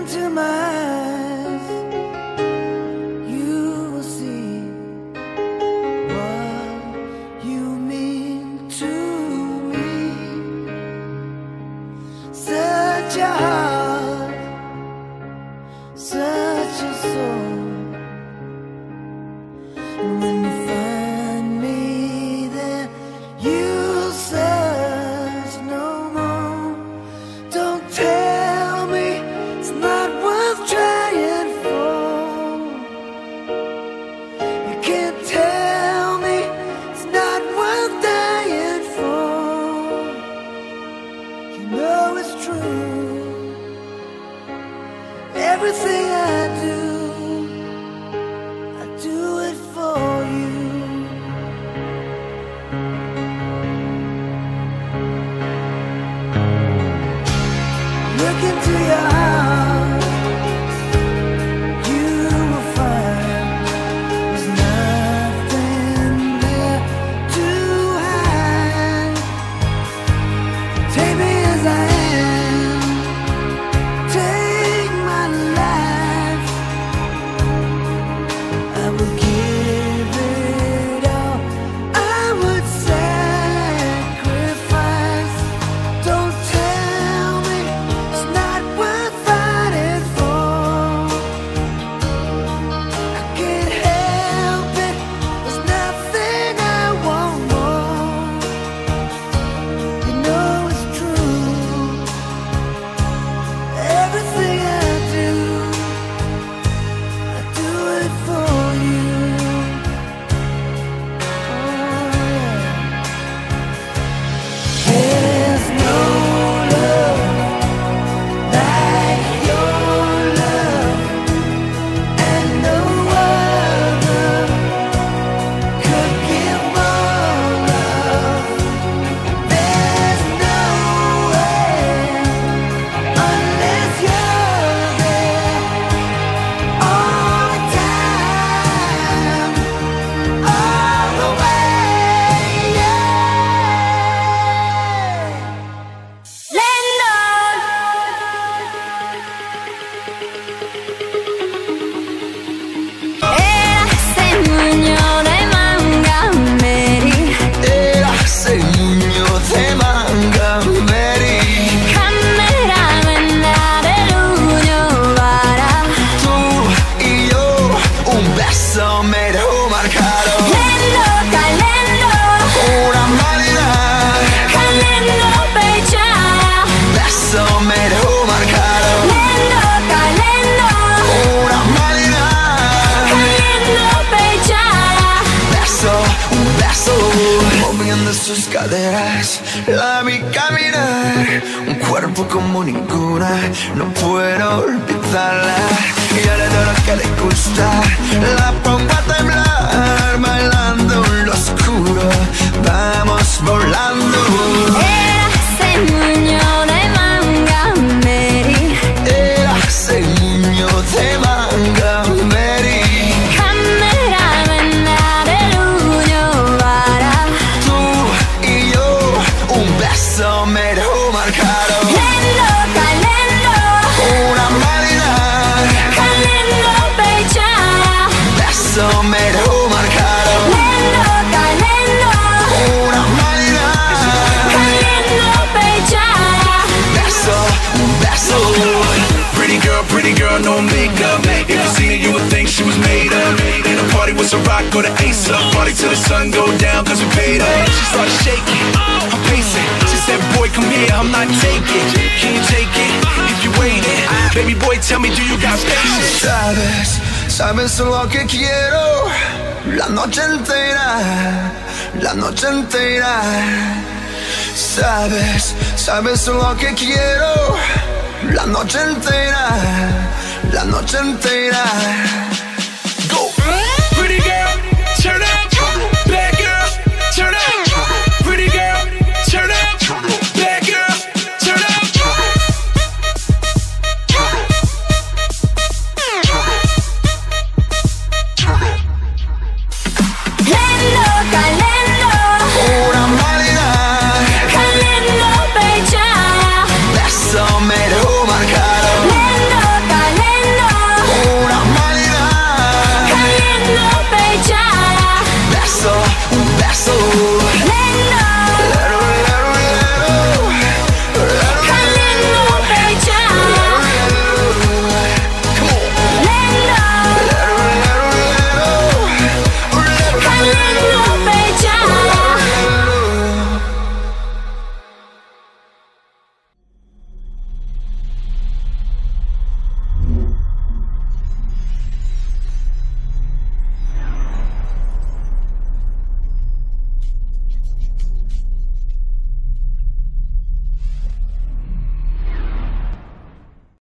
into my eyes, you will see what you mean to me. Such a heart, such a soul. And when you find me there, you'll search no more. Don't tell me it's not worth trying for. You can't tell me it's not worth dying for. You know it's true. Everything I do it for you. Look into your heart, you will find there's nothing there to hide. Take me as I am, take my life. I will give it all, I would sacrifice. Don't tell me it's not worth fighting for. I can't help it, there's nothing I want more. You know it's true. Everything I do it for you. Oh yeah. There's no love like your love, and no other could give more love. There's no way unless you're there all the time, all the way. Era segno de manga meri. Tu y yo, un beso me dejó marcado. Una humanidad, beso me dejó marcado. Una humanidad, beso, un beso. Moviendo sus caderas, la vi caminar. Un cuerpo como ninguna, no puedo olvidarla. Y ahora de lo que le gusta, la pongo a temblar. Bailando en lo oscuro, vamos volando. Era segno de manga meri. Tú y yo, un beso me dejó marcado. Una humanidad, beso me dejó marcado. Una humanidad, beso, un beso. Pretty girl, no makeup. If you seen her, you would think she was made up. In a party with some rock or the ace up. Party till the sun go down, cause we paid up. She started shaking, I'm pacing. She said, boy, come here, I'm not taking. Can you take it? If you waiting, baby boy, tell me, do you got patience? Sabes lo que quiero. La noche entera, la noche entera. Sabes lo que quiero. La noche entera, la noche entera. Go! Pretty girl, turn up. Bad girl, turn up. Pretty girl, turn up. Bad girl, turn up. Una humanidad, beso me dejó marcado. beso.